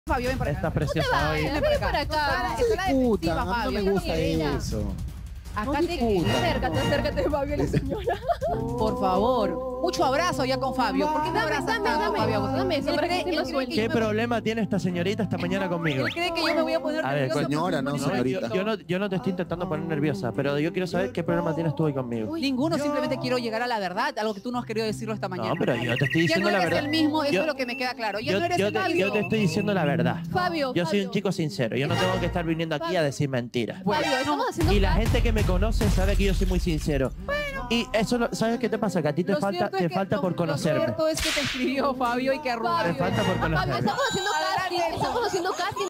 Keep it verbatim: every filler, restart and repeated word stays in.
Fabio, ven para acá. Estás preciosa hoy. Ven para acá. para acá. No discuta, Discutan, a mí no Fabio. me gusta Querida. eso. Acá No te discutan. Acércate, acércate, Fabio, la señora. Por favor. Mucho abrazo ya con Fabio. ¿Por qué me Dame, abrazas dame, tanto, dame, Fabio? dame eso Él para que cree- esté él más cree suelto. que ¿Qué yo me- problema tiene esta señorita esta mañana conmigo? Él cree que yo me voy a poner A ver, nerviosa. señora, no, No, señorita. yo, yo no, yo no te estoy intentando poner nerviosa, pero yo quiero saber qué problema tienes tú hoy conmigo. Ninguno, simplemente quiero llegar a la verdad, algo que tú no has querido decirlo esta mañana. No, pero yo te estoy Ya diciendo no la eres verdad. el mismo, eso Yo- es lo que me queda claro. Ya Yo, no eres yo el te, mismo. yo te estoy diciendo la verdad. Fabio, Yo soy un Fabio. chico sincero. Yo no tengo que estar viniendo aquí a decir mentiras. Bueno, Fabio, estamos haciendo Y la caso. gente que me conoce sabe que yo soy muy sincero. Y eso, lo- ¿sabes qué te pasa? Que a ti te Lo falta, cierto es te que- falta lo- por conocerme. Lo cierto es que te escribió Fabio y que arruga. Te falta por Fabio, conocerme. estamos haciendo casting, estamos haciendo casting.